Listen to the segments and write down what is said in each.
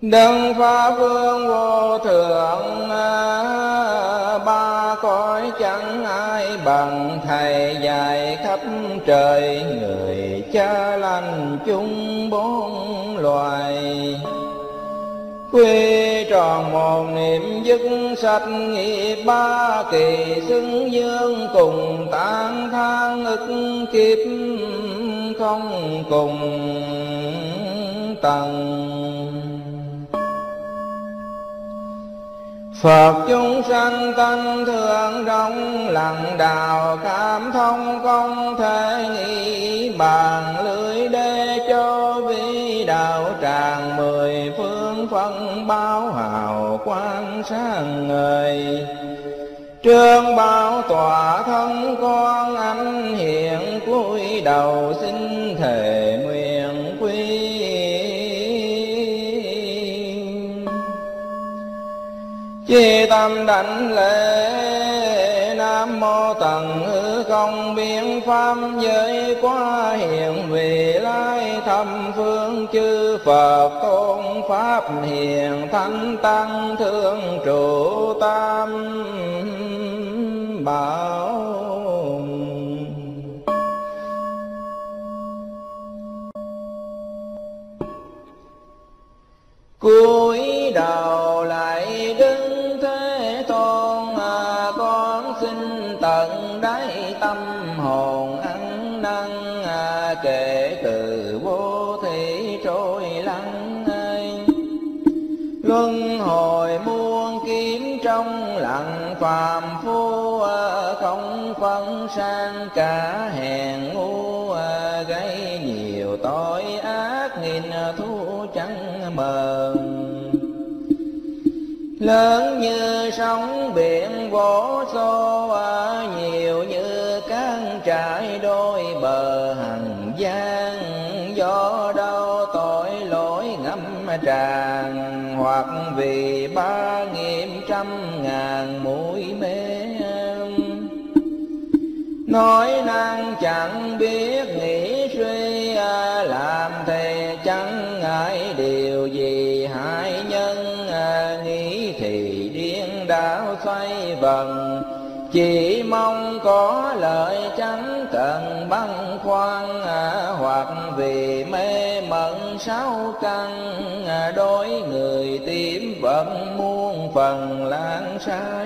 Đấng Pháp Vương vô thượng, ba cõi chẳng ai bằng Thầy, dạy khắp trời người cha lành chung bốn loài. Quy tròn một niệm dứt sạch nghiệp ba kỳ, xứng dương cùng tán thang ức kiếp không cùng tầng. Phật chúng sanh tánh thượng rộng, lặng đạo cảm thông không thể nghĩ bàn. Lưới đê cho vi đạo tràng, mười phương phân báo hào quang sáng ngời. Trương bảo tỏa thân con anh hiện, cúi đầu xin thề nguyện quy. Chi tâm đảnh lễ Nam Mô Tần Hư Không biến pháp giới quá hiện, vị lai thâm phương chư Phật tôn pháp hiền, thánh tăng thương trụ tam bảo. Cúi đầu lại đứng Thế Tôn, con xin tận đáy tâm hồn ăn năn, kể từ vô thị trôi lắng. Luân hồi muôn kiếm trong lặng phàm phu, không phân sang cả hèn ngu, gây nhiều tội ác nghìn thu chẳng mờn. Lớn như sóng biển vỗ xô, nhiều như cán trải đôi bờ hằng gian. Do đâu tội lỗi ngâm tràn, hoặc vì ba nghiệp trăm ngàn mũi mê. Nói năng chẳng biết nghĩ suy, làm thề chẳng ngại điều gì hại nhân. Nghĩ thì điên đảo xoay vần, chỉ mong có lợi chẳng cần băn khoăn. Hoặc vì mê mẩn sáu căn, đối người tím vẫn muôn phần lãng sai.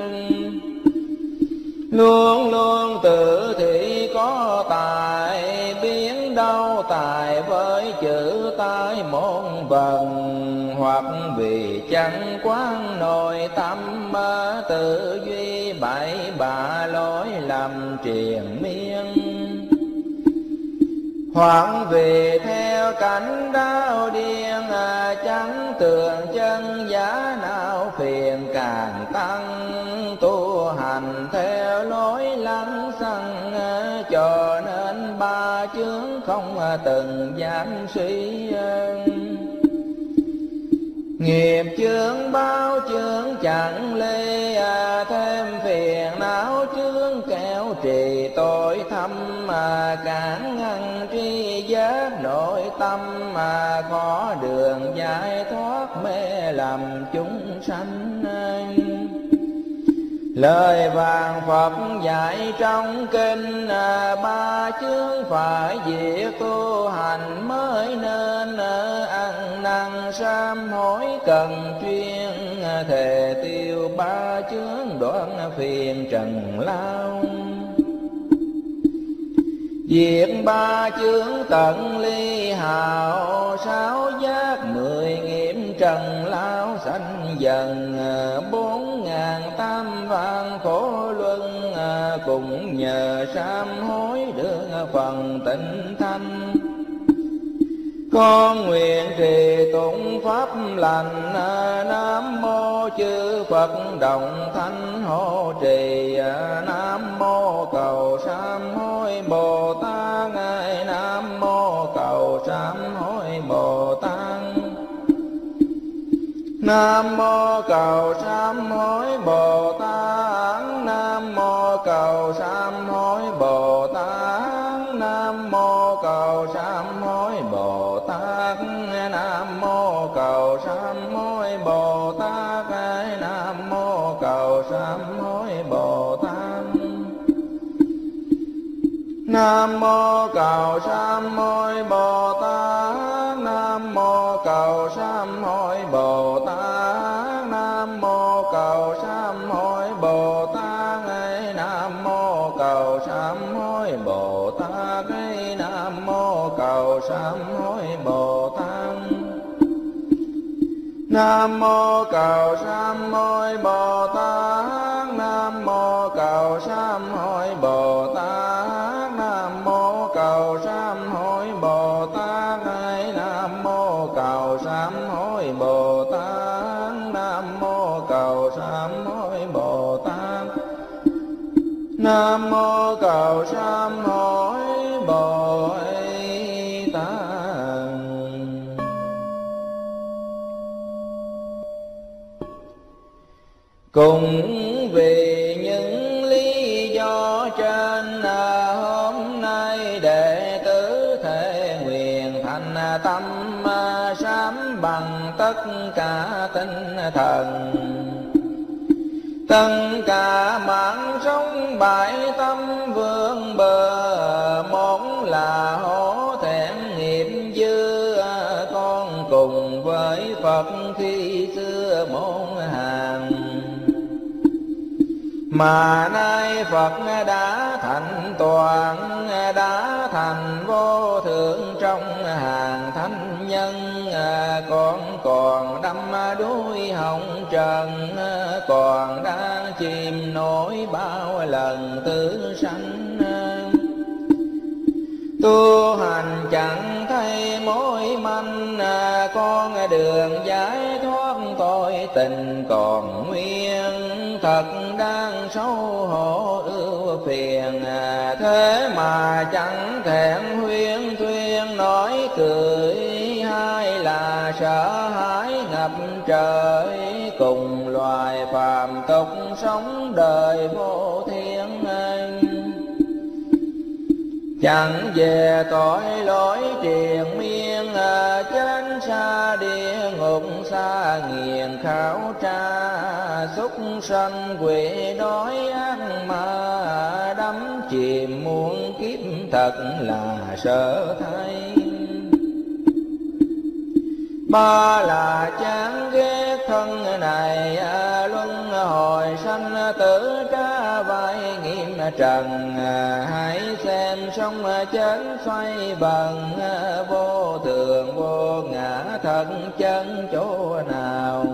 Luôn luôn tự thị có tài, biến đâu tài với chữ tai môn vần. Hoặc vì chẳng quán nội tâm, tự duy bậy bạ lối lầm triền miên. Hoặc vì theo cảnh đau điên, chẳng tường chân giá nào phiền càng tăng. Tu hành theo lối lăng xăng, cho nên ba chướng không từng dám suy. Nghiệp chướng báo chướng chẳng lê, thêm phiền não chướng kéo trì tội thâm. Cản ngăn tri giác nội tâm, khó đường giải thoát mê lầm chúng sanh. Lời vàng Phật dạy trong kinh, ba chướng phải diệt tu hành mới nên. Ăn năn sám hối cần chuyên, thề tiêu ba chướng đoạn phiền trần lao. Diệt ba chướng tận ly hào, sáu giác mười nghiệp trần lao sanh dần. 4.000 vạn khổ luân, cùng nhờ sám hối được phần tịnh thanh. Con nguyện trì tụng pháp lành, Nam mô chư Phật đồng thanh hộ trì. Nam mô cầu sám hối Bồ Tát, Nam mô cầu sám hối Bồ Tát. Nam mô cầu sám hối Bồ Tát, Nam mô cầu sám hối Bồ Tát. Nam mô cầu sám hối Bồ Tát, Nam mô cầu sám Nam mô Cầu Sám Hối Bồ Tát. Nam mô Cầu Sám Hối Bồ Tát. Nam mô Cầu Sám Hối Bồ Tát. Nam mô Cầu Sám Hối Bồ Tát. Nam mô Cầu Sám Hối Bồ Tát. Nam mô Cầu Sám Hối Bồ Tát. Nam mô Cầu Sám Hối Bồ Tát. Nam mô Cầu Sám Hối Bồ Tát. Nam mô Cầu Sám Hối Bồ Tát. Nam mô Cầu Sám Hối Bồ Tát. Nam mô Cầu Sám Hối Bồ Tát. Cùng vì những lý do trên, hôm nay đệ tử thể nguyện thành tâm sám bằng tất cả tinh thần. Tất cả mạng sống bại tâm vương bờ, một là hổ thẹn nghiệp dư. Con cùng với Phật khi xưa môn hàng, mà nay Phật đã thành toàn, đã thành vô thượng trong hàng thánh nhân. Con còn đắm đuối hồng trần, còn đang chìm nổi bao lần tử sanh. Tu hành chẳng thấy mối manh, con đường giải thoát tội tình còn nguyên. Thật đang xấu hổ ưu phiền, thế mà chẳng thẹn huyên thuyên nói cười. Hay là sợ hãi ngập trời, cùng loài phàm tục sống đời vô thiên. Chẳng về tội lỗi triền miên, chánh xa địa ngục xa nghiền khảo tra. Súc sanh quỷ đói ác ma, đắm chìm muôn kiếp thật là sợ thay. Ba là chán ghét thân này, luân hồi sanh tử trả vai nghiêm trần. Hãy xem sống chết xoay bằng, vô thường vô ngã thật chân chỗ nào.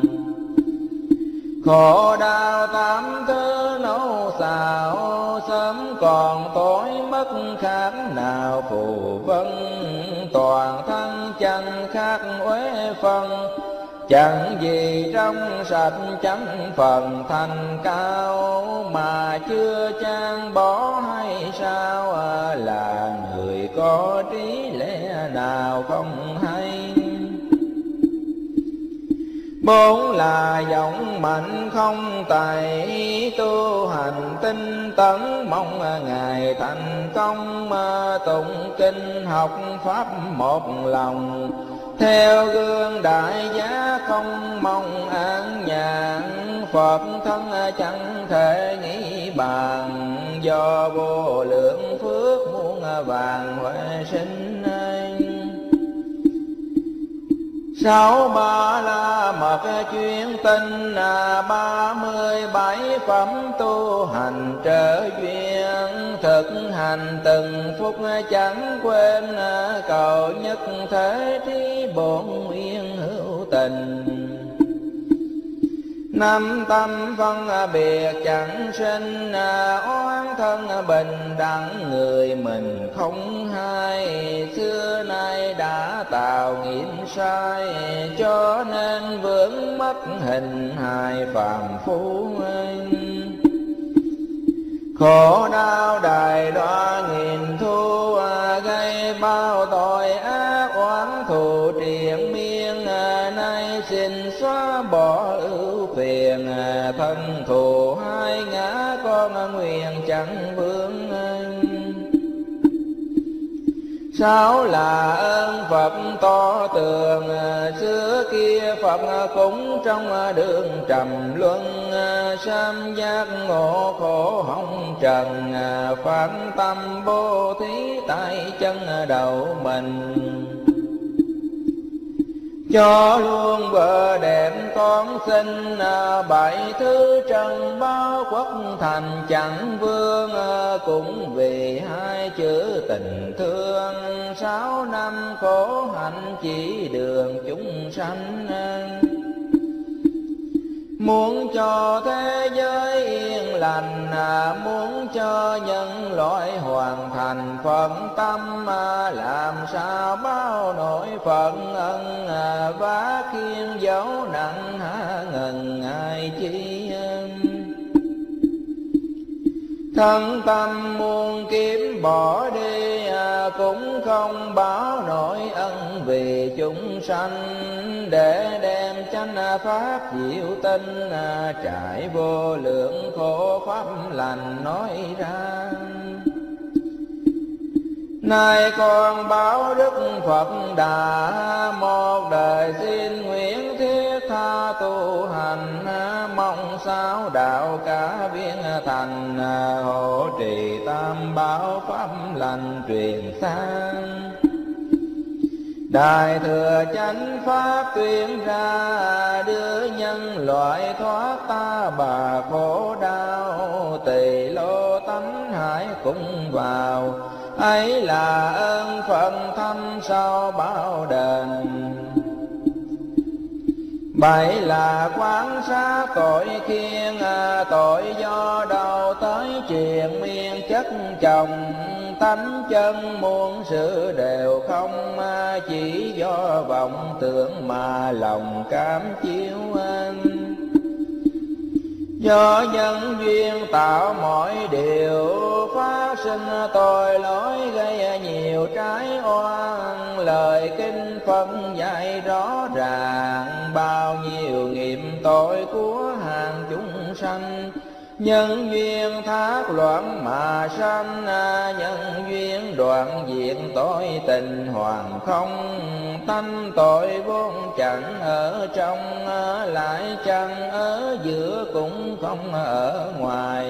Khổ đau tám thứ nấu xào, sớm còn tối mất khác nào phù vân. Toàn thân chẳng khác uế phân, chẳng gì trong sạch chẳng phần thành cao. Mà chưa chan bỏ hay sao, là người có trí lẽ nào không hay. Bốn là giọng mạnh không tài, tu hành tinh tấn mong Ngài thành công. Tụng kinh học pháp một lòng, theo gương đại giá không mong an nhàn. Phật thân chẳng thể nghĩ bàn, do vô lượng phước muôn vàng huệ sinh. Sáu ba la mật chuyên tinh, 37 phẩm tu hành trở duyên. Thực hành từng phút chẳng quên, cầu nhất thế trí bổn nguyên hữu tình. Năm tâm phân biệt chẳng sinh, oán thân bình đẳng người mình không hay. Xưa nay đã tạo nghiệp sai, cho nên vướng mất hình hài phàm phu. Khổ đau đài đoa nghìn thu, gây bao tội ác oán thù triền miên. Nay xin xóa bỏ ưu phiền, thân thù hai ngã con nguyện chẳng vướng. Sáu là ơn Phật to tường, xưa kia Phật cũng trong đường trầm luân, sám giác ngộ khổ hồng trần, phán tâm bố thí tại chân đầu mình. Cho luôn bờ đẹp con xin, bảy thứ trần bao quốc thành chẳng vương, cũng vì hai chữ tình thương. 6 năm khổ hạnh chỉ đường chúng sanh, muốn cho thế giới yên lành, muốn cho nhân loại hoàn thành phận tâm, làm sao bao nỗi phận ân, vá khiên dấu nặng há ngần ai chi. Thân tâm muôn kiếm bỏ đi, cũng không báo nổi ân vì chúng sanh, để đem chánh pháp diệu tinh, trải vô lượng khổ pháp lành nói ra. Nay con báo Đức Phật Đà, một đời xin nguyện thiết tha tu hành, mong sao đạo cả viên thành, hộ trì tam bảo pháp lành truyền sang. Đại thừa chánh pháp tuyên ra, đưa nhân loại thoát ta bà khổ đau, tỳ lô tánh hải cũng vào, ấy là ơn Phật thâm sâu bao đền. Bảy là quán sát tội khiên, tội do đâu tới triền miên chất chồng, tánh chân muôn sự đều không, chỉ do vọng tưởng mà lòng cám chiếu anh. Do nhân duyên tạo mọi điều, phát sinh tội lỗi gây nhiều trái oan, lời kinh phân dạy rõ ràng, bao nhiêu nghiệp tội của hàng chúng sanh. Nhân duyên thác loạn mà sanh, nhân duyên đoạn diệt tội tình hoàn không, tánh tội vốn chẳng ở trong, lại chẳng ở giữa cũng không ở ngoài.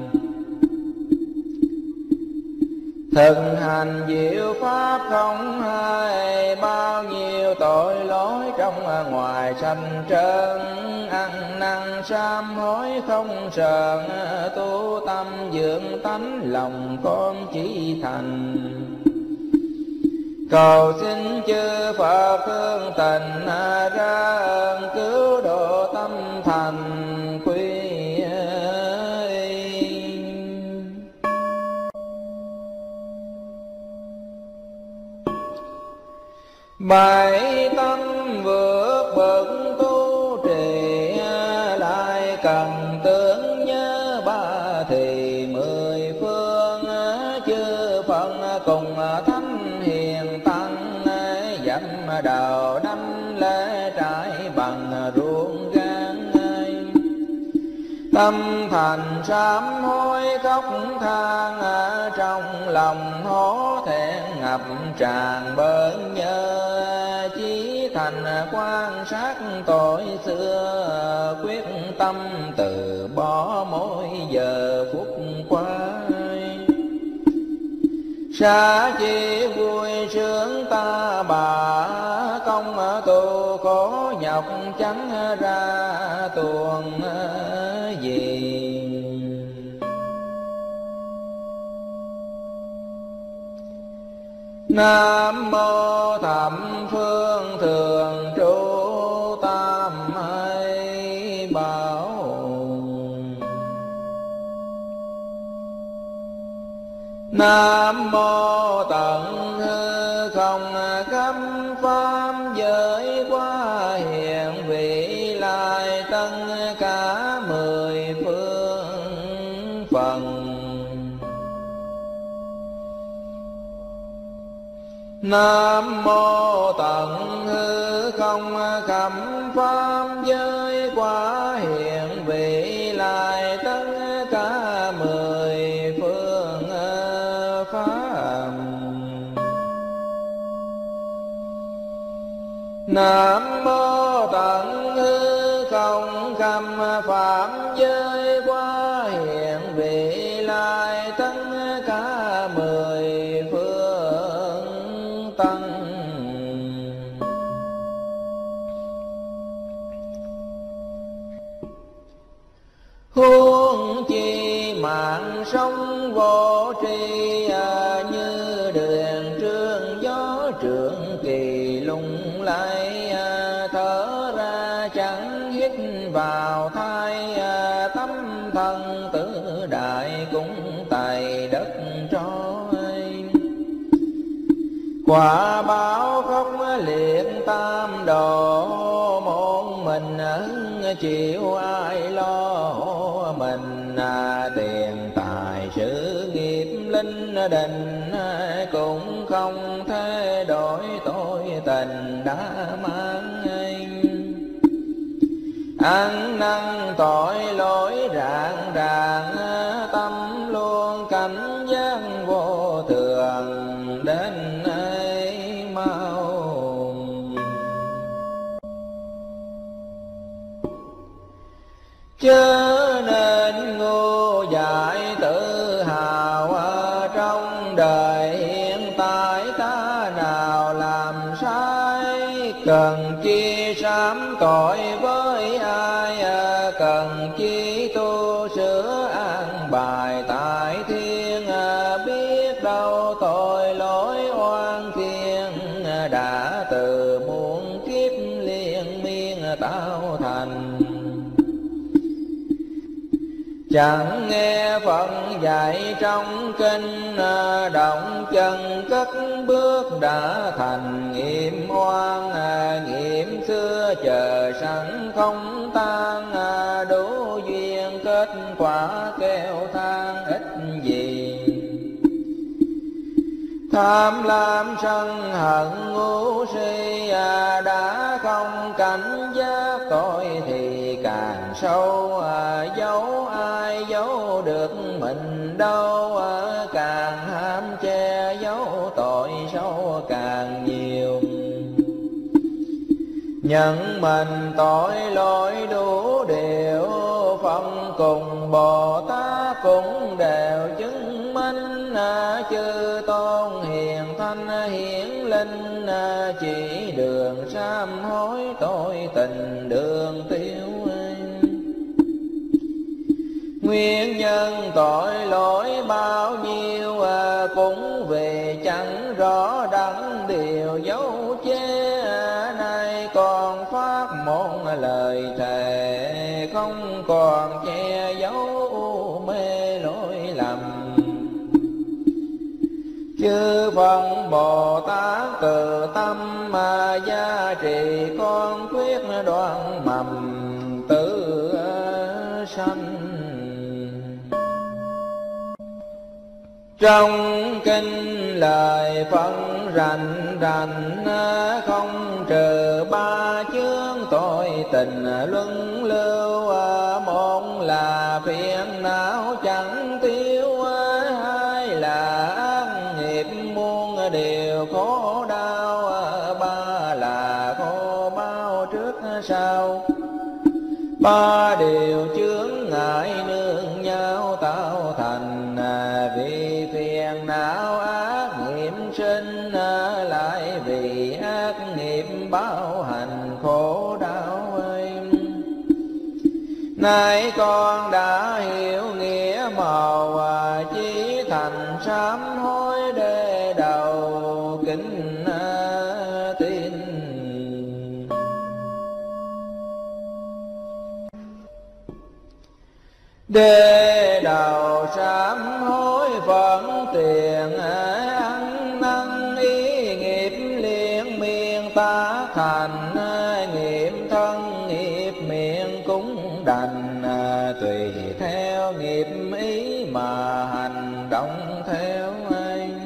Thực hành diệu pháp không hay, bao nhiêu tội lỗi trong ngoài sanh trơn, ăn năn sám hối không sờn, tu tâm dưỡng tánh lòng con chỉ thành. Cầu xin chư Phật thương tình, ra ơn cứu độ tâm thành quy. Bảy tâm vượt bậc tu trì, lại cần tưởng nhớ ba thì mười phương. Chư Phật cùng thánh hiền tăng, dặm đầu đắm lễ trải bằng ruộng gan. Tâm thành sám hối khóc than, trong lòng hổ thẹn ngập tràn bớn nhớ. Chí thành quan sát tội xưa, quyết tâm từ bỏ mỗi giờ phút qua. Xa chi vui sướng ta bà, công tu khổ nhọc chẳng ra tuồng gì. Nam mô thập phương thường trụ tam hay bảo. Nam mô tận hư không khắp pháp giới, qua hiện vị lai tất cả mười phương phần. Nam mô tận hư không khắp pháp giới, qua hiện vị lai tất cả mười phương pháp. Nam mô tận hư không khâm phạm giới quá hiện vị lai tất cả mười phương tăng. Huống chi mạng sống vô tri như đường trương gió trượng kỳ lung lay, thở ra chẳng hít vào thai, tâm thân tử đại cũng tại đất trôi. Quả báo khóc liệt tam độ, một mình chịu ai lo mình. Tiền tài sự nghiệp linh đình cũng không thể đổi tội tình đã mang. Ăn năn tội lỗi rạng ràng, tâm luôn cảnh giác vô thường đến ấy mau. Chớ nên ngu dại tự hào, trong đời hiện tại ta nào làm sai. Cần chi sám tội với ai, cần chi tu sửa an bài tại thiên. Biết đâu tội lỗi oan khiên, đã từ muôn kiếp liên miên tạo thành. Chẳng nghe Phật dạy trong kinh, động chân cất bước đã thành nghiệp oan. Nghiệp xưa chờ sẵn không tan, đủ duyên kết quả kêu than ít gì. Tham lam sân hận ngu si, đã không cảnh giác tội thì càng sâu. Giấu ai giấu được mình đâu, càng ham che giấu tội sâu càng nhiều. Nhận mình tội lỗi đủ điều, phong cùng Bồ Tát cũng đều chứng minh. Chư tôn hiền thanh hiển linh, chỉ đường sám hối tội tình đường tiêu. Nguyên nhân tội lỗi bao nhiêu, cũng vì chẳng rõ đắn điều dấu che. Nay còn phát một lời thề, không còn che giấu mê lỗi lầm. Chư Phật Bồ Tát từ tâm gia trì, con quyết đoạn mầm tử sanh. Trong kinh lời Phật rành rành, không trừ ba chướng tội tình luân lưu. Một là phiền não chẳng tiêu, hai là ác nghiệp muôn điều khổ đau. Ba là khổ bao trước sau, ba điều chướng ngại nương nhau tạo thành. Vì phiền não ác nghiệp sinh, lại vì ác nghiệp báo hành khổ đau. Nay con đã hiểu nghĩa màu, chí thành sám hối để đầu kính tin. Để đầu sám hối phận tiền, ăn năn ý nghiệp liên miên ta thành. Nghiệp thân nghiệp miệng cũng đành, tùy theo nghiệp ý mà hành động theo anh.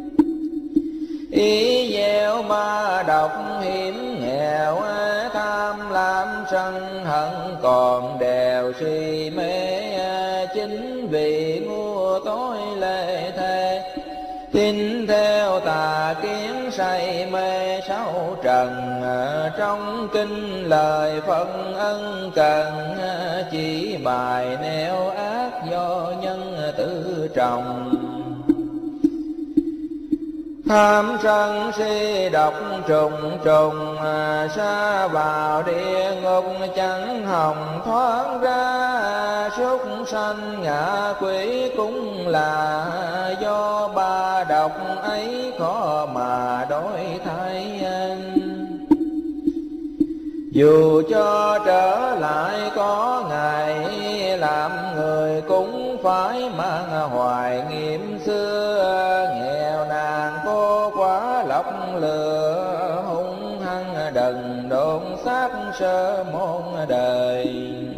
Ý gieo ma độc hiểm nghèo, tham lam sân hận còn đều si mê. Chính vì ngu tối lệ thế, tin theo tà kiến say mê sáu trần, trong kinh lời phân ân cần, chỉ bài nẻo ác do nhân tự trồng. Tham sân si độc trùng trùng, sa vào địa ngục chẳng hòng thoát ra. Súc sanh ngạ quỷ cũng là do ba độc ấy khó mà đổi thay. Dù cho trở lại có ngày, làm người cũng phải mang hoài nghiệp xưa. Nghèo nàn cô quá lọc lừa, hung hăng đần độn xác sơ môn đời.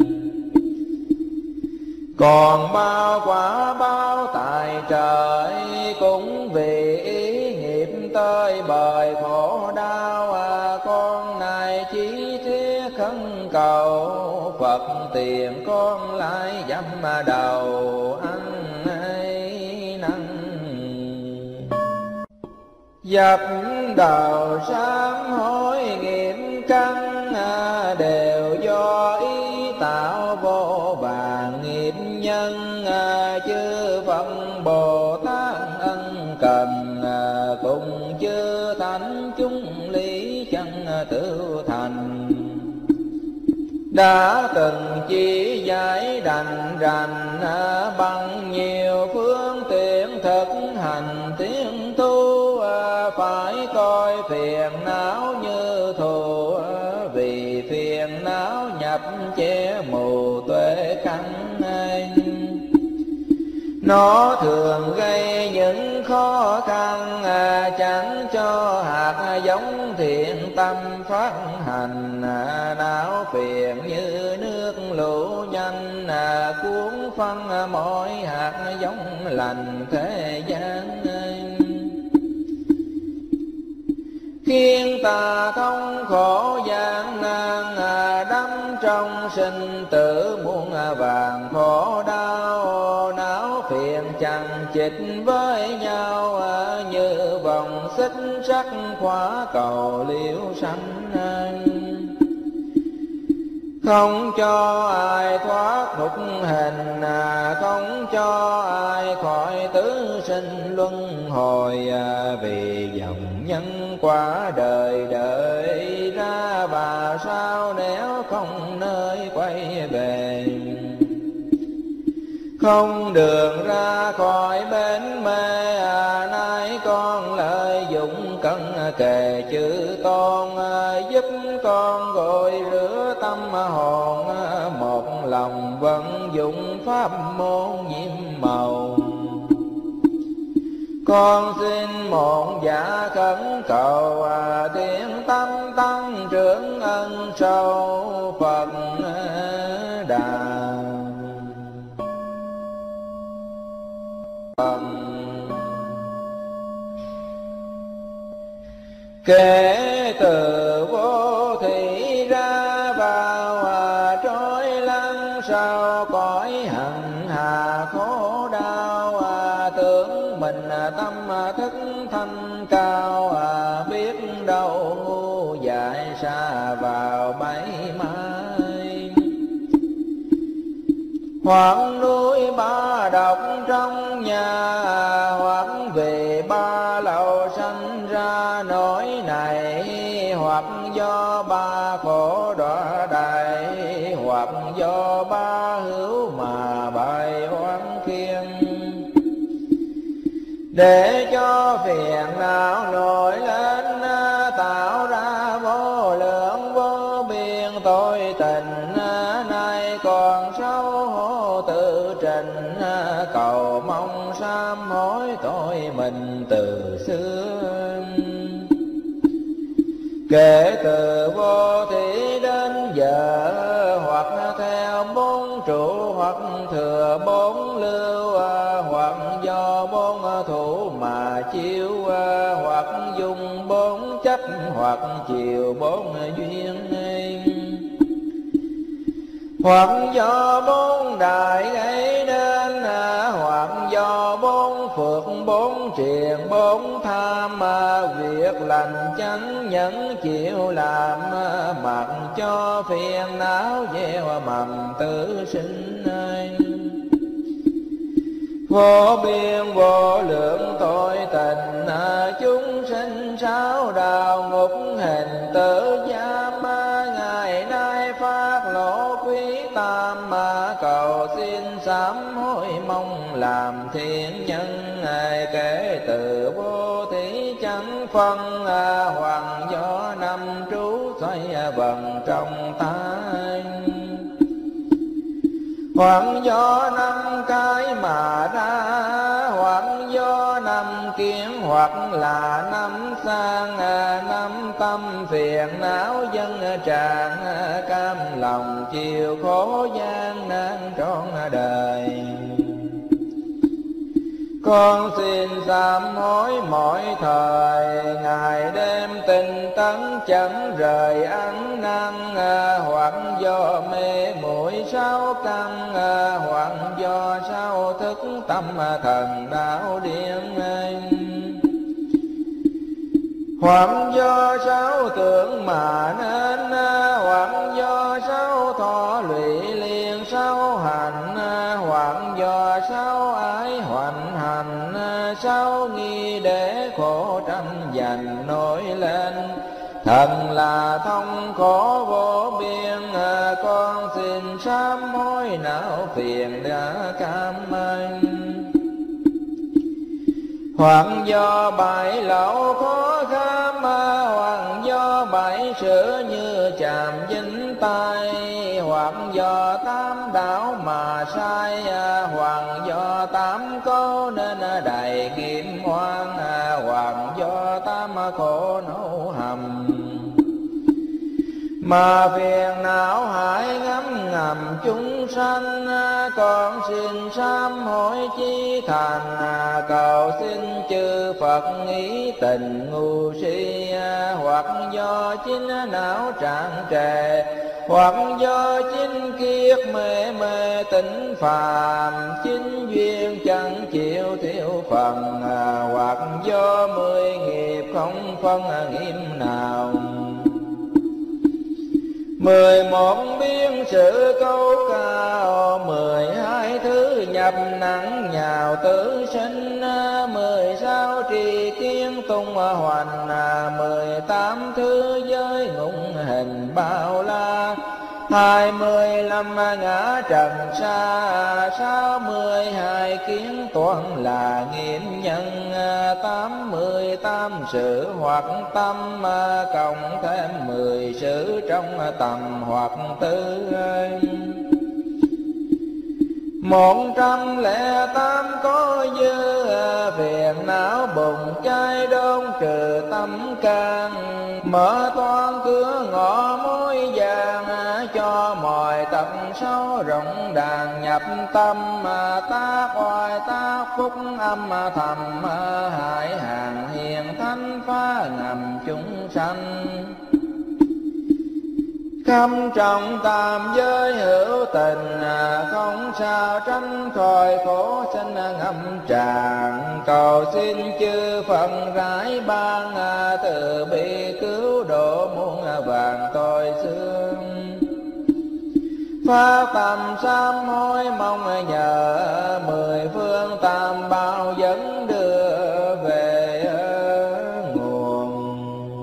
Còn bao quả báo tại trời, cũng vì ý nghiệp tới bời khổ đau. Con này chỉ thiết khấn cầu, Phật tiền con lại dám đầu ăn ấy năn. Dập đầu sám hối nghiệp căn, đều do ý tạo vô vàn nghiệp nhân. Chư Phật Bồ Tát ân cần, cùng chư thánh chúng lý chân tự thành. Đã từng chỉ giải đành rành, bằng nhiều phương tiện thực hành tiến tu. Phải coi phiền não như thù, vì phiền não nhập che mù tuệ căn. Nó thường gây những khó khăn, chẳng cho hạt giống thiện tâm phát hành. Não phiền như nước lũ nhanh, cuốn phân mỗi hạt giống lành thế gian. Khiến ta thống khổ gian nan, đắm trong sinh tử muôn vàng khổ đau. Não phiền chằng chịt với nhau, như vòng xích sắt khóa cầu liễu sanh. Không cho ai thoát nhục hình, không cho ai khỏi tứ sinh luân hồi. Vì dòng nhân quả đời đợi ra, và sao nếu không nơi quay về. Không đường ra khỏi bến mê, nay con lợi dụng cân kề chữ tôn. Giúp con gội rửa tâm hồn, một lòng vận dụng pháp môn nhiệm màu. Con xin một dạ khẩn cầu, tiếng tâm tăng trưởng ân sâu Phật Đà. Kể từ vô thị ra vào, trôi lăn sau cõi hận hà khổ đau. Tưởng mình tâm thức thanh cao, biết đâu ngu dại xa vào bẫy mai. Hoặc núi ba độc trong nhà, hoặc về ba lậu sanh ra nỗi này. Hoặc do ba khổ đọa đầy, hoặc do ba hữu mà bài oán khiên. Để cho phiền não nổi lên, tạo ra vô lượng vô biên tội tình. Nay còn xấu hổ tự trình, cầu mong sám hối tội mình từ xưa. Kể từ vô thị đến giờ, hoặc theo bốn trụ, hoặc thừa bốn lưu, hoặc do bốn thủ mà chiếu, hoặc dùng bốn chấp, hoặc chiều bốn duyên. Hoặc do bốn đại gây nên, hoặc do bốn phước bốn triền bốn tham, việc lành chánh nhẫn chịu làm, mặc cho phiền não gieo mầm tử sinh. Vô biên vô lượng tội tình, chúng sinh sáu đạo ngục hình tử giam, ngày nay phát lộ quý tam, cầu xin sám hối mong làm thiện nhân. Kể từ vô thí chẳng phân, hoàng do năm trú xoay vần trong tay. Hoàng do năm cái mà ra, hoàng do năm kiến hoặc là năm sang, năm tâm phiền não dân tràn, cam lòng chịu khổ gian nan trọn đời. Con xin sám hối mỗi thời, ngày đêm tinh tấn chẳng rời ăn năn, hoặc do mê muội sáu căn, hoặc do sáu thức tâm thần đạo điên, hoặc do sáu tưởng mà nên, hoặc do sáu thọ lụy liền sáu hành, hoặc do sáu ái hoành hành, sáu nghi để khổ tranh giành nổi lên. Thần là thông khổ vô biên, con xin sám hối não phiền đã cam anh. Hoặc do bại lậu khó kham, hoặc do bại sửa như chàm dính tay, hoặc do tám đạo mà sai, hoặc do tám có nên đầy kim oan, hoặc do tám khổ nấu hầm. Mà phiền não hại ngấm ngầm chúng sanh, con xin sám hối chí thành, cầu xin chư Phật nghĩ tình ngu si, hoặc do chính não trạng trề, hoặc do chính kiết mê mê tỉnh phàm, chính duyên chẳng chịu thiếu phần, hoặc do 10 nghiệp không phân nghiêm nào. 11 biến sự câu cao, 12 thứ nhập nặng nhào tử sinh, 16 trì kiến tung hoành, 18 thứ giới ngụng hình bao la, 25 ngã trần xa, 62 kiến toán là nghiệm nhân, 88 sự hoặc tâm, cộng thêm 10 sự trong tầm hoặc tư. 108 có dư, phiền não bùng cháy đốn trừ tâm can, mở toan cửa ngõ mối vàng, cho mọi tận sâu rộng đàn nhập tâm, tác oai tác phúc âm thầm, hại hàng hiền thánh phá ngầm chúng sanh. Khâm trọng tam giới hữu tình, không sao tránh khỏi khổ sanh ngâm tràn, cầu xin chư Phật rải ban, từ bi cứu độ muôn vàng tội xương. Phát tâm sám hối mong nhờ, 10 phương tam bảo dẫn đưa về nguồn.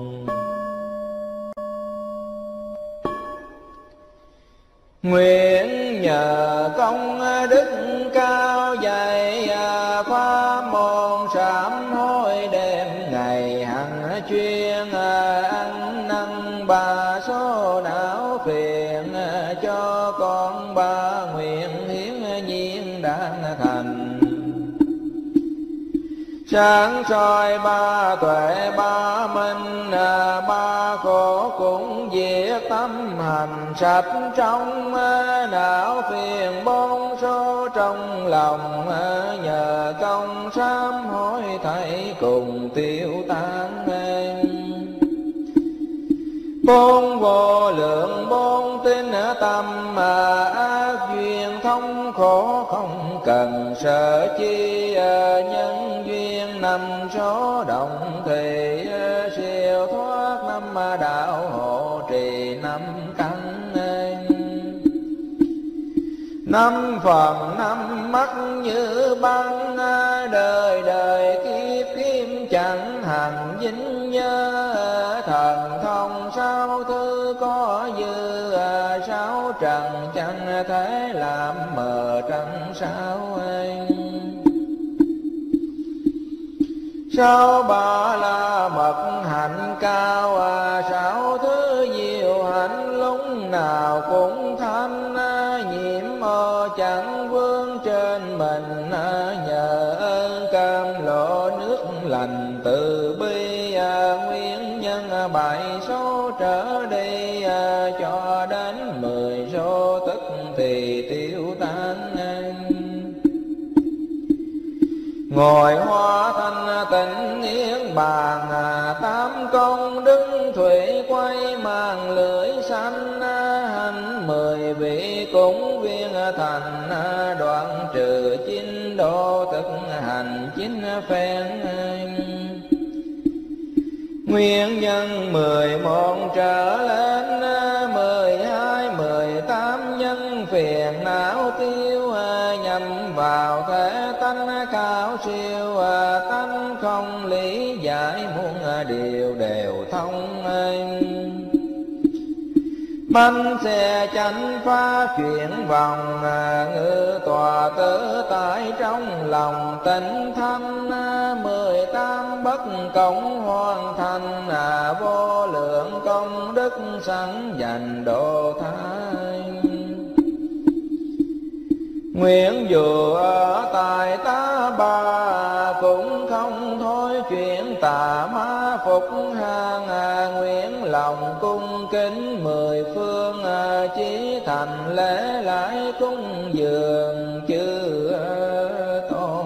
Nguyện nhờ công đức cao dày, pháp môn sám hối đêm ngày hằng chuyên, ăn năn ba số não phiền, cho con ba nguyện hiến nhiên đang thành. Sáng soi ba tuệ ba minh, ba khổ cũng diệt tâm hành sạch trong, não phiền bốn số trong lòng, nhờ công sám hối thảy cùng tiêu tan. Bốn vô lượng bốn tín tâm, ác duyên thống khổ không cần sợ chi, nhân duyên năm số động thì siêu thoát năm đạo hộ trì năm căn. Năm phần năm mắt như băng, đời đời kiếp kiếp chẳng hành dính nhớ. Thần thông sáu thứ có dư, sáu trần chẳng thể làm mờ trăng sao. Sáu ba la mật hạnh cao, sáu thứ diệu hạnh lúc nào cũng thanh. Nhiễm ô chẳng vương trên mình, nhờ ơn cam lộ nước lành từ bi. Nguyên nhân bảy số trở đi, cho đến 10 số tức thì tiêu tan. Ngồi hoa thanh tịnh niết bàn, tám công đức thủy quay mang lưỡi xanh. Hành 10 vị cũng viên thành, đoạn trừ 9 độ thực hành 9 phen. Nguyên nhân 11 trở lên, 12, 18 nhân phiền não tiêu. Nhằm vào thể tánh cao siêu, tánh không lý giải muôn điều đều thông. Bánh xe chánh phá chuyển vòng, ngự tòa tự tại trong lòng tịnh thanh. 18 bất cộng hoàn thành, vô lượng công đức sẵn dành độ thái. Nguyện dù ở tại tá bà, cũng không thôi chuyện tà ma phục hàng. Nguyện lòng cung kính 10 phương, chí thành lễ lại cúng dường chư tôn.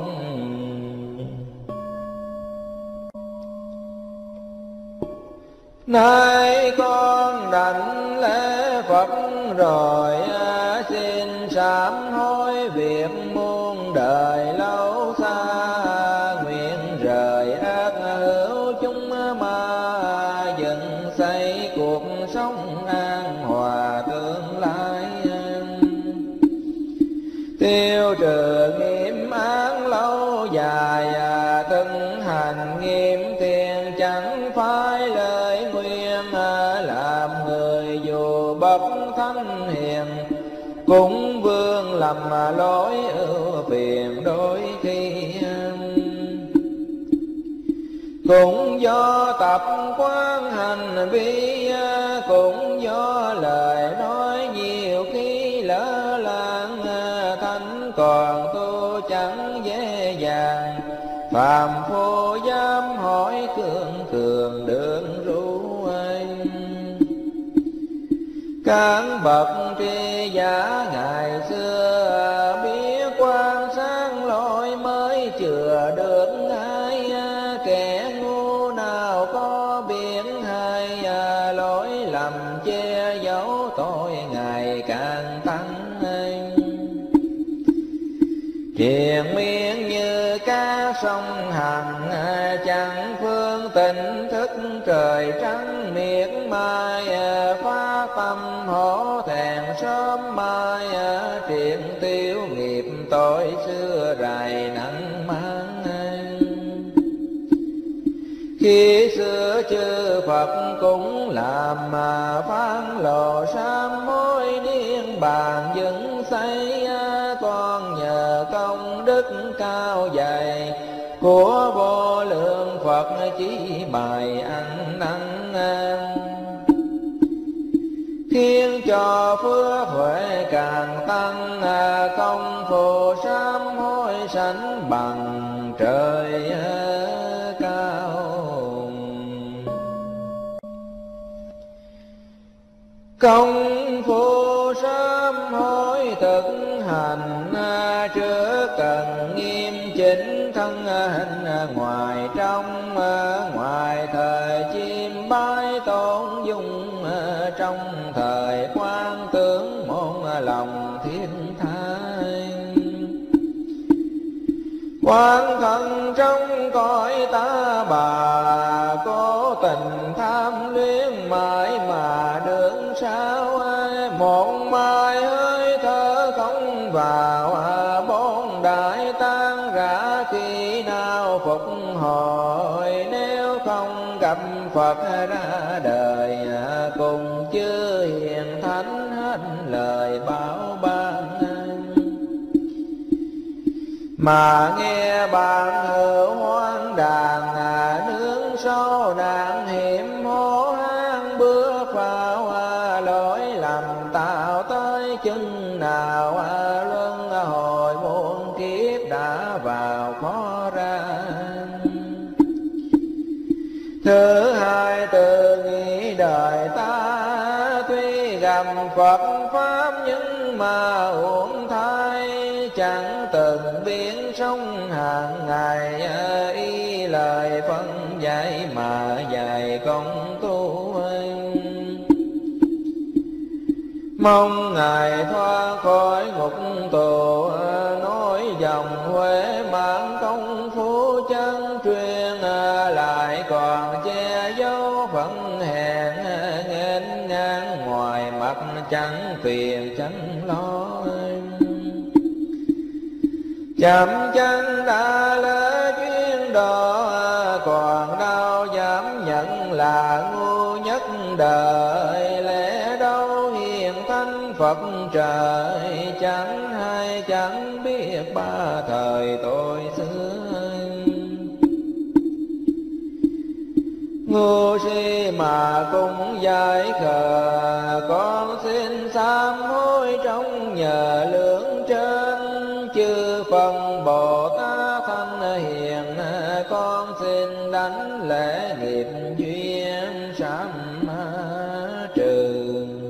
Nay con đảnh lễ Phật rồi, xin sám hối việc muôn đời lâu xa. Nguyện rời ác hữu chúng ma, dựng xây cuộc sống an hòa tương lai. Tiêu trừ nghiệp án lâu dài, từng hành nghiêm thiện chẳng phải lời nguyên. Làm người dù bậc thánh hiền, cũng vương lầm lỗi ưu phiền đôi khi. Cũng do tập quán hành vi, cũng do lời nói nhiều khi lỡ làng. Thánh còn tu chẳng dễ dàng, phàm phu dám hỏi cường cường đường ru. Các bậc tri giả ngày xưa, biết quan sáng lỗi mới chừa được ai. Kẻ ngu nào có biết hay, lỗi lầm che giấu tội ngày càng tăng. Triền miên như cá sông Hằng, chẳng phương tỉnh thức trời trắng miệt mai. Phá tâm hổ thẹn sớm mai, triền tiêu nghiệp tội xưa rày nặng mang. Khi xưa chư Phật cũng làm phán lộ sám hối niên bàn dựng xây. Con nhờ công đức cao dày của vô lượng Phật chỉ bài ăn năn. Khiến cho phước huệ càng tăng, công phu sám hối sánh bằng trời cao. Công phu sám hối thực hành, trước cần nghiêm chỉnh thân hình ngoài trong. Ngoài thời chim bái tôn dung, trong thời quan tướng môn lòng thiên thai. Oán thân trong cõi ta bà, cố tình tham luyến mãi mà đường sao ai. Một mai hơi thở không vào, bốn đại tan rã khi nào phục hồi. Nếu không gặp Phật ra đời, cùng chư hiền thánh hết lời bảo ban. Mà nghe bạn hữu hoang đàn, nướng sâu nạn hiểm hố hang bước vào. Lỗi lầm tạo tới chừng nào, luân hồi muôn kiếp đã vào khó ra. Thứ hai tự nghĩ đời ta, tuy gặp Phật Pháp nhưng mà uổng thay. Chẳng từng biến sống hàng ngày, y lời phân dạy mà dạy công tu. Mong Ngài thoát khỏi ngục tù, nói dòng Huệ mãn công phu chân truyền. Lại còn che giấu phận hèn, nghênh ngang ngoài mặt chẳng phiền chẳng lo. Chậm chân đã lỡ chuyên độ, còn đâu dám nhận là ngu nhất đời. Lẽ đâu hiền thánh Phật trời, chẳng hay chẳng biết ba thời tôi xưa. Ngu si mà cũng giải khờ, con xin sám hối trong nhờ lưỡng trên. Chư phần Bồ Tát thanh hiền, con xin đánh lễ nghiệp duyên sám trừ.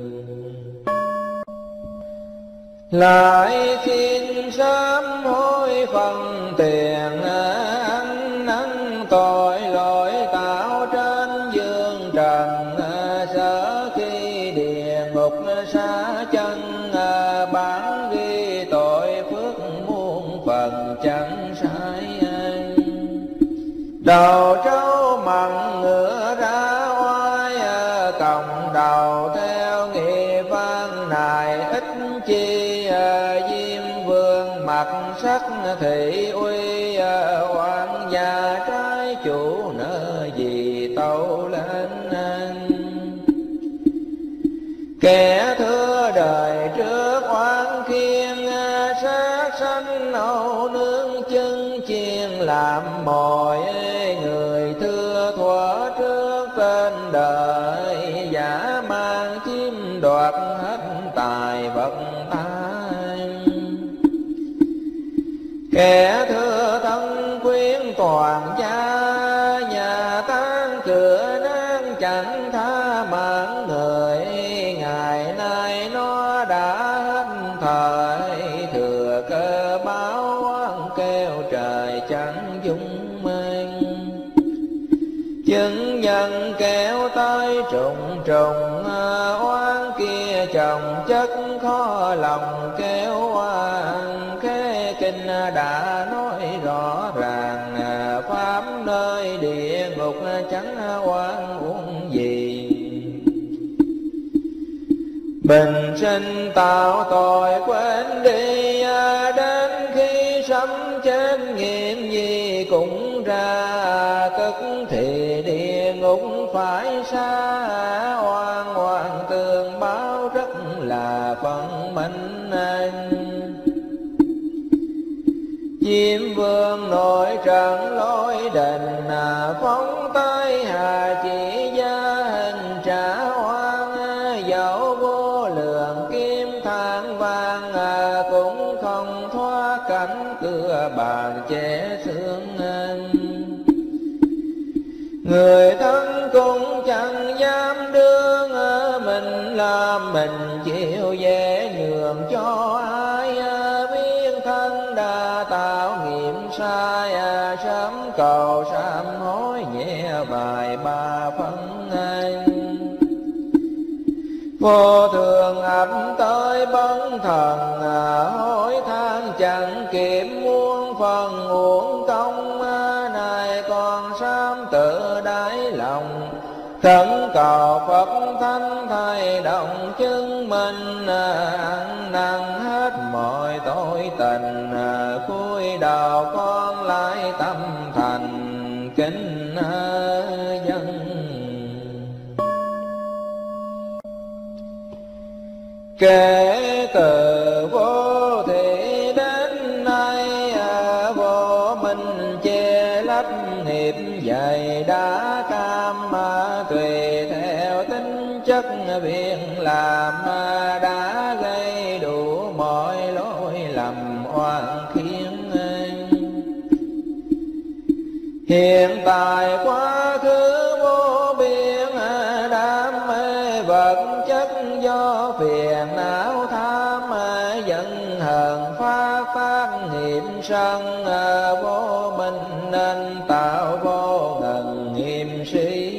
Lại xin sám hối phần tiền, ăn năn tội lỗi tạo trên dương trần. Sở khi địa ngục xa chân, bản ghi tội phước muôn phần chẳng sai. Đầu trâu mặn ngựa ra oai, còng đầu theo nghiệp văn này ít chi. Diêm vương mặt sắc thị uy, hoàng gia trái chủ nợ gì tâu lên. Kẻ thưa đời trước oán khiên, sát sanh âu nương chân chiên làm mồi. Người thưa thuở trước tên đời, giả mang chiếm đoạt hết tài vật tai. Kẻ thưa thân quyến toàn gia, nhà tan cửa nang chẳng tha mạng người. Ngày nay nó đã hết thời, thừa cơ báo oán kêu trời chẳng dung mênh. Chứng nhân kéo tới trùng trùng, oán kia chồng chất khó lòng kéo oan. Khế kinh đã nói rõ ràng, pháp nơi địa ngục chẳng oan uổng gì. Bình sinh tạo tội quên đi, đến khi sấm chết nghiệm gì cũng ra. Tức thì địa ngục phải xa, oan oan tương báo rất là phân minh. Diêm vương nội trận lối đình, phóng tới hà chỉ gia hình trả oan. Dẫu vô lượng kim than vàng, cũng không thoát cảnh cửa bàn che xương. Người thân cũng chẳng dám đương, mình làm mình chịu dễ nhường cho ai. Biết thân đã tạo nghiệp sai, sớm cầu sám hối nhẹ vài ba phân. Vô thường ập tới bấn thần, hối than chẳng kịp muôn phần uổng tự đáy lòng, khẩn cầu Phật Thánh thay động chứng minh, ăn năn hết mọi tội tình, cúi đầu con lại tâm thành kính dân. Kể từ vô thị đến nay, vô minh che lấp nghiệp dày đã cam, tùy theo tính chất việc làm, đã gây đủ mọi lỗi lầm oan khiên. Hiện tại quá khứ vô biên, đam mê vật chất do phiền não tham, giận hờn phát nghiệp sân, vô minh nên tạo vô ngần nghiêm sĩ.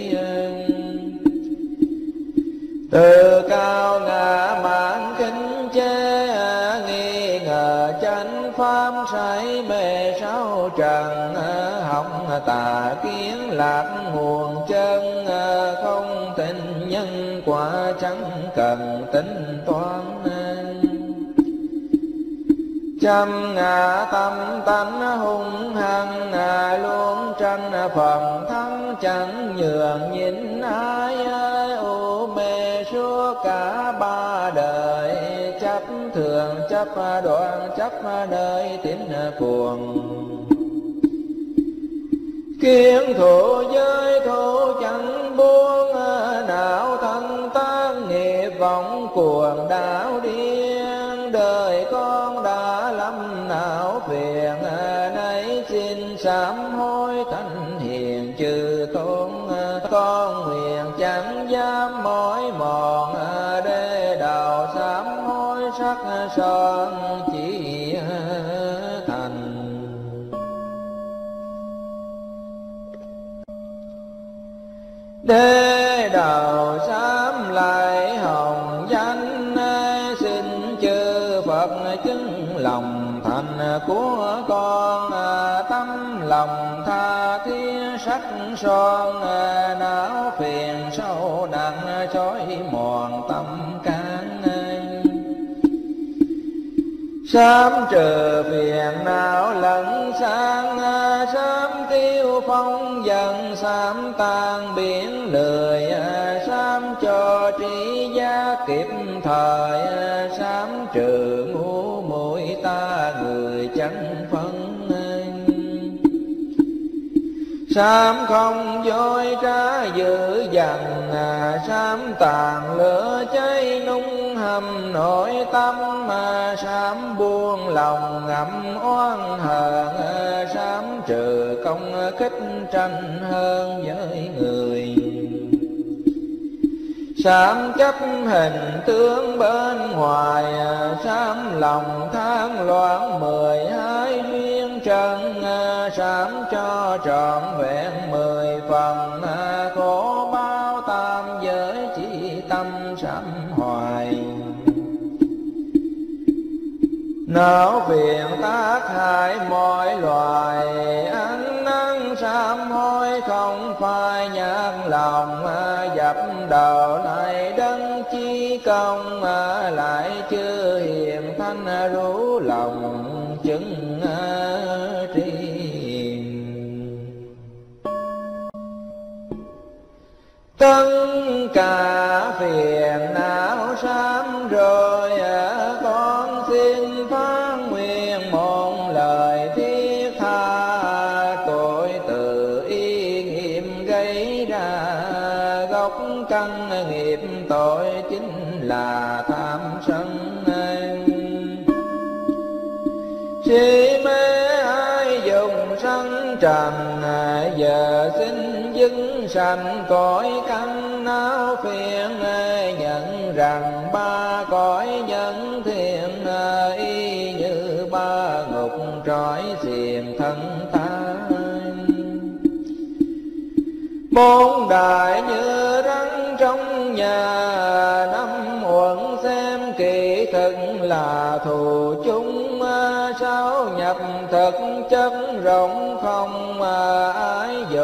Từ cao ngã mạn khinh chê, nghi ngờ chánh pháp say mê sáu trần, hỏng tà kiến lạc nguồn chân, không tin nhân quả chẳng cần tính toán. Trăm ngã tâm tánh hung hăng, luôn tranh phần thắng chẳng nhường nhịn ai. U mê suốt cả ba đời, chấp thường chấp đoạn chấp nơi tín cuồng. Kiến thủ giới thủ chẳng buông, não thân tan nghiệp vọng cuồng đảo điên. Đời con đã lâm não phiền, nay xin sám hối thánh hiền chư tôn. Con nguyện chẳng dám mỏi mòn, để đầu sám hối sắc son chỉ thành. Để đầu sám lại hồng danh, xin chư Phật chứng lòng thành của con. Tâm lòng tha thiết sắc son, não phiền sâu nặng chói mòn tâm can. Sám trừ phiền não lẫn sang, sám tiêu phong dần, sám tan biển lười, sám cho trí giác kịp thời, sám trừ ngu muội ta người chẳng phân. Sám không dối trá dữ dằn, sám tàn lửa cháy nung hầm nội tâm. Sám buông lòng ngậm oan hờn, sám trừ công khích tranh hơn với người. Sám chấp hình tướng bên ngoài, sám lòng than loạn 12 duyên trần. Sám cho trọn vẹn 10 phần, khổ bao tam giới chỉ tâm sám hoài. Não phiền tác hại mọi loài, ăn năn sám hối không phai nhạt lòng. Dập đầu lại đấng chi công, lại chưa hiền thanh rủ lòng chứng tri. Tất cả phiền não sám rồi, con xin phán nguyện một lời thiết tha. Tội tự ý nghiệm gây ra, gốc căn nghiệp tội chính là tham sân. Si mê ai dùng sân trần, giờ xin dưng sanh cõi căn não phiền. Nhận rằng ba cõi nhân thiện, y như ba ngục trói xiềng thân ta. Bốn đại như rắn trong nhà, năm uẩn xem kỳ thực là thù chung. Sáu nhập thực chất rộng không ai dụ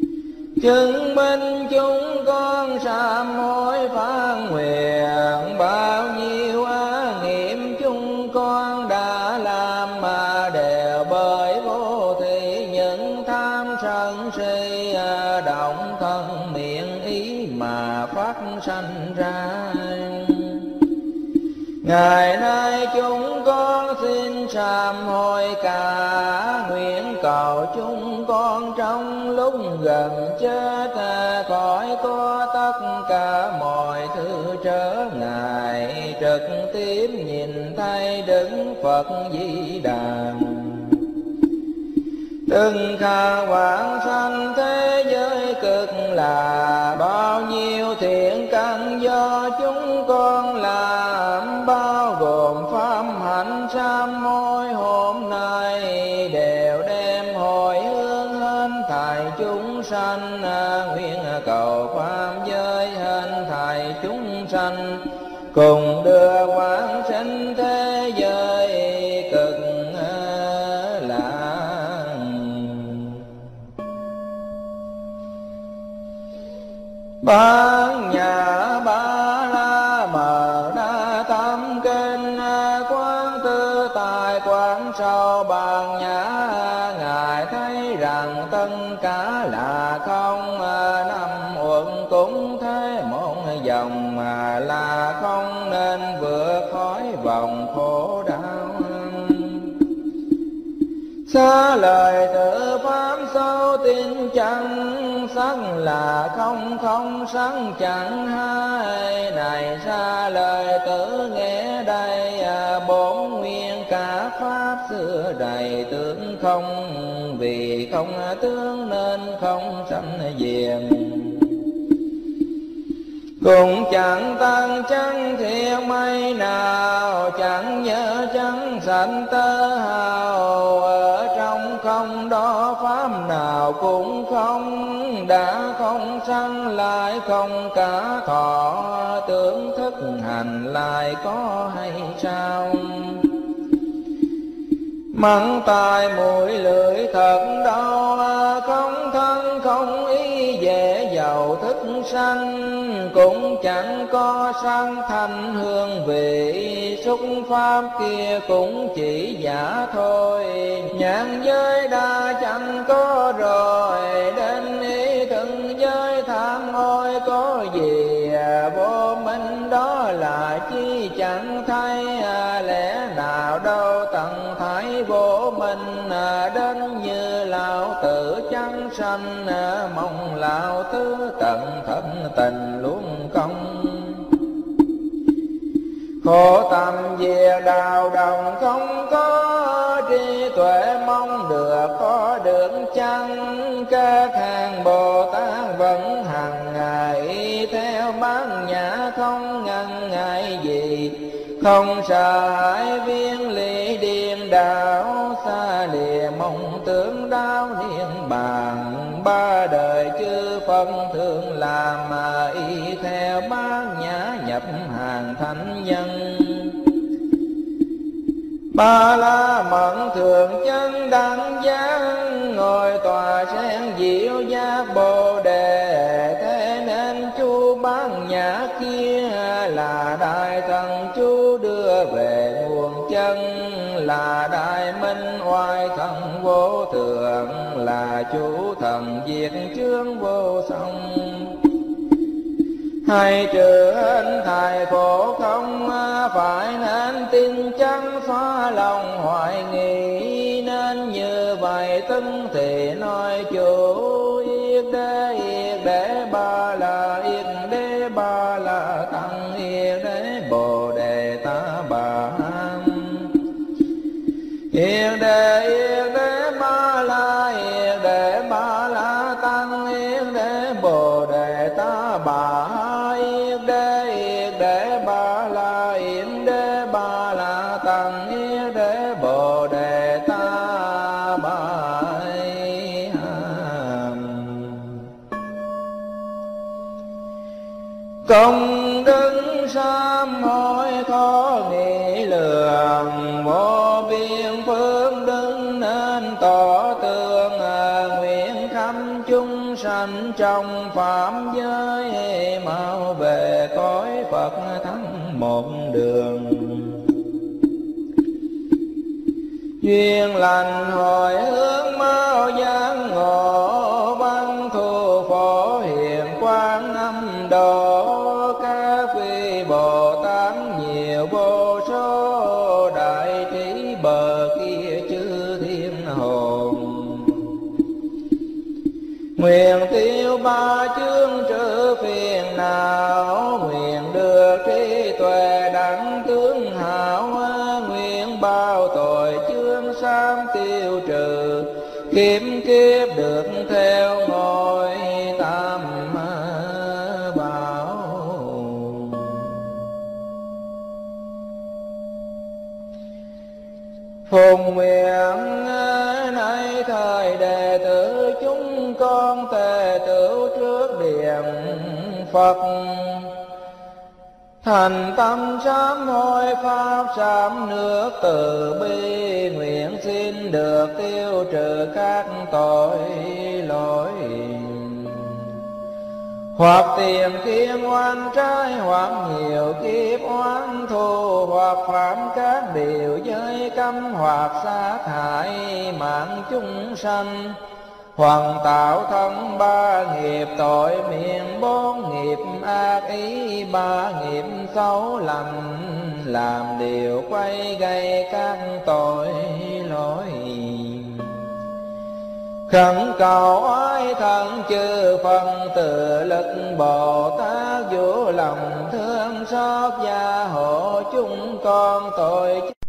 chứng minh chúng con sám hối phán nguyện. Bao nhiêu ác nghiệp chúng con đã làm mà đều bởi vô thị những tham sân si động thân miệng ý mà phát sanh ra. Ngày nay chúng con xin sám hối cả, nguyện cầu chúng con trong lúc gần chết khỏi có tất cả mọi thứ trở ngại, trực tiếp nhìn thấy Đức Phật Di Đà. Từng khả quảng sanh thế giới cực là, bao nhiêu thiện căn do chúng con làm, bao gồm pháp hạnh sám hối hôm nay đều đem hồi hướng hết thảy chúng sanh. Nguyện cầu pháp giới hết thảy chúng sanh cùng đưa quảng sinh thế giới cực Bát Nhã Ba La Mật Đa Tâm Kinh, quán tư tài quán sâu Bát Nhã. Ngài thấy rằng tất cả là không, năm uẩn cũng thế một dòng mà là không, nên vượt khỏi vòng khổ đau. Xa lời tự pháp sâu tin chẳng, sắc là không không sắc chẳng hai. Này xa lời tự nghe đây, bốn nguyên cả pháp xưa đầy tướng không. Vì không tướng nên không sanh diệm, cũng chẳng tăng chẳng thiện mấy nào, chẳng nhớ chẳng sanh tơ hào. Ở trong không đó pháp nào cũng không, đã không sanh lại không cả thọ. Tưởng thức hành lại có hay sao? Mắng tai mũi lưỡi thật đau, không thân không ý dễ giàu thức sanh. Cũng chẳng có sang thanh hương vị, xúc pháp kia cũng chỉ giả thôi. Nhãn giới đa chẳng có rồi, đến ý thân giới tham ôi có gì. Vô minh đó là chi chẳng thấy, lẽ nào đâu tận thái vô minh. Đến như lão tử chẳng sanh, mong lão tứ tận thâm tình luôn công. Khổ tâm diệt đạo đồng không có, trí tuệ mong được có được chăng. Các hàng Bồ Tát vẫn hằng ngày theo Bát Nhã không ngần ngại gì. Không sợ hãi viên lý điên đảo, xa lìa mong tưởng đau niết bàn. Ba đời chư Phật thường làm mà y theo Bát Nhã nhập hàng thánh nhân. Ba La Mật thường chân đẳng giác, ngồi tòa sen diệu giác Bồ Đề. Thế nên chú Bát Nhã kia là đại thần chú đưa về nguồn chân, là đại minh oai thần vô thượng, là chủ thần diệt chướng vô song. Hay trừ hết thải khổ không, phải nên tin chắn xóa lòng hoài nghi. Nên như vậy tinh thì nói chủ yết đế ba la, yết đế ba la tăng, yết đế Bồ Đề Ta Bà. Yết đế ba la, yết đế ba la tăng, yết đế Bồ Đề Ta Bà. Yết đế ba la, yết đế ba la tăng, yết đế Bồ Đề Ta Bà. Công đức sám hối khó nghĩ lường, vô biên phước đức nên tỏ tường. Nguyện khắp sanh chúng sanh trong phạm giới, mau về cõi Phật thắng một đường. Duyên lành hồi hướng mau giang ngộ, văn thu phổ hiền Quan Âm độ. Các vị Bồ Tát nhiều vô số, đại trí bờ kia chư thiên hồn. Nguyện tiêu ba chướng trừ phiền não, nguyện được trí tuệ đẳng tướng hảo. Nguyện bao tội chướng sam tiêu trừ, kiếp kiếp được theo ngôi tam bảo. Phùng nguyện nay thời đệ tử chúng con tề tửu trước điện Phật, thành tâm sám hối pháp sám nước từ bi. Nguyện xin được tiêu trừ các tội lỗi, hoặc tiền kiên oan trái, hoặc nhiều kiếp oán thù, hoặc phạm các điều giới cấm, hoặc sát hại mạng chúng sanh, hoặc tạo thân ba nghiệp tội miệng, bốn nghiệp ác ý, ba nghiệp xấu lành, làm điều quay gây các tội lỗi. Khẩn cầu oai thần chư phần từ lực Bồ Tát, vô lòng thương xót gia hộ chúng con tội